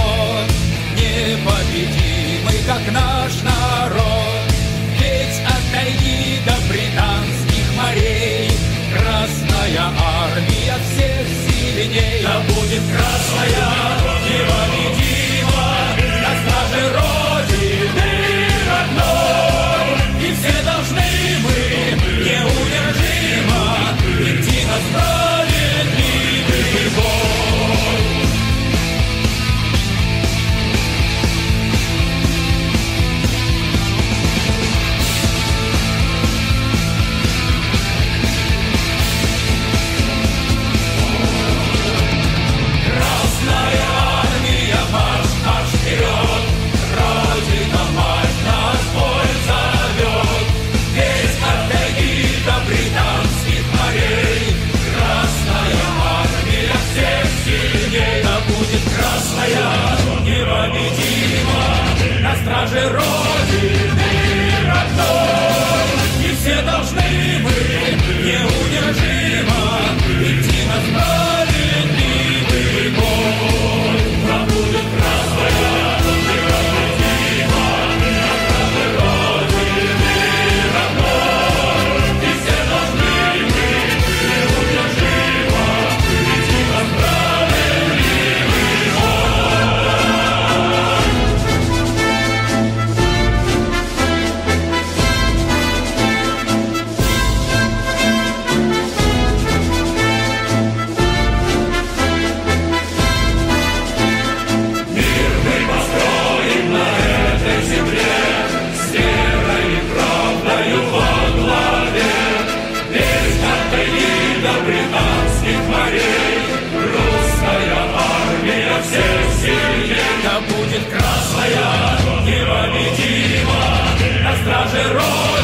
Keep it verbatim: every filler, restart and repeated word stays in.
год, непобедимый, как наш народ. Ведь от тайги до британских морей Красная Армия всех сильней. Да будет красная непобедима на страже Родины родной. И все должны мы неудержимо идти на справедливый бой. Красная армия, марш, марш вперед! Родина, мать, нас бой зовет! Весь от тайги до британских морей Красная армия всех сильней. Да будет красная непобедима на страже Родины родной. И все должны мы неудержимо идти на справедливый бой. Да будет красная непобедима на страже Родины родной. И все должны мы неудержимо идти на справедливый бой. Мир мы построим на этой земле с верой и правдою во главе. Весь от тайги до британских морей русская армия всех сильней. Да будет красная непобедима на страже Родины